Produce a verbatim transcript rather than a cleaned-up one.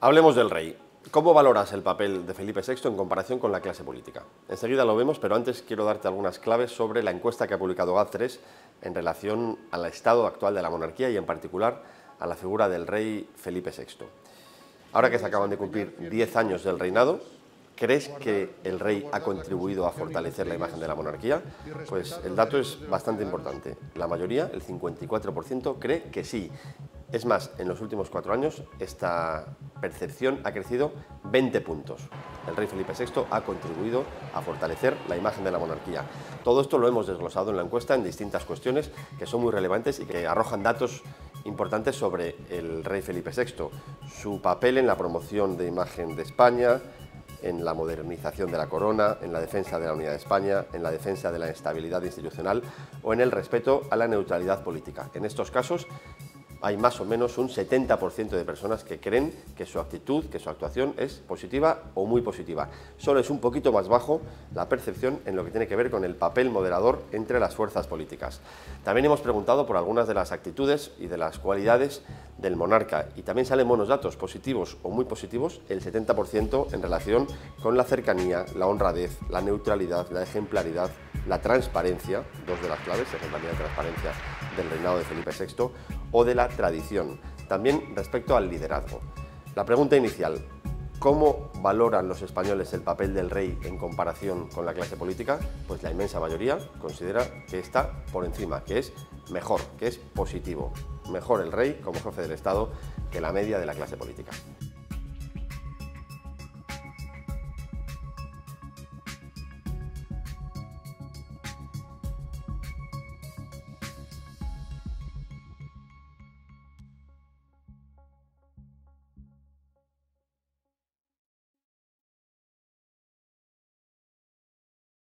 Hablemos del rey. ¿Cómo valoras el papel de Felipe sexto en comparación con la clase política? Enseguida lo vemos, pero antes quiero darte algunas claves sobre la encuesta que ha publicado GAD tres en relación al estado actual de la monarquía y en particular a la figura del rey Felipe sexto. Ahora que se acaban de cumplir diez años del reinado, ¿crees que el rey ha contribuido a fortalecer la imagen de la monarquía? Pues el dato es bastante importante. La mayoría, el cincuenta y cuatro por ciento, cree que sí. Es más, en los últimos cuatro años esta percepción ha crecido veinte puntos. El rey Felipe sexto ha contribuido a fortalecer la imagen de la monarquía. Todo esto lo hemos desglosado en la encuesta en distintas cuestiones que son muy relevantes y que arrojan datos importantes sobre el rey Felipe sexto, su papel en la promoción de imagen de España, en la modernización de la corona, en la defensa de la unidad de España, en la defensa de la estabilidad institucional o en el respeto a la neutralidad política. En estos casos hay más o menos un setenta por ciento de personas que creen que su actitud, que su actuación es positiva o muy positiva. Solo es un poquito más bajo la percepción en lo que tiene que ver con el papel moderador entre las fuerzas políticas. También hemos preguntado por algunas de las actitudes y de las cualidades del monarca y también salen buenos datos positivos o muy positivos, el setenta por ciento en relación con la cercanía, la honradez, la neutralidad, la ejemplaridad, la transparencia, dos de las claves, ejemplaridad y transparencia del reinado de Felipe sexto, o de la tradición. También respecto al liderazgo. La pregunta inicial, ¿cómo valoran los españoles el papel del rey en comparación con la clase política? Pues la inmensa mayoría considera que está por encima, que es mejor, que es positivo. Mejor el rey como jefe del Estado que la media de la clase política.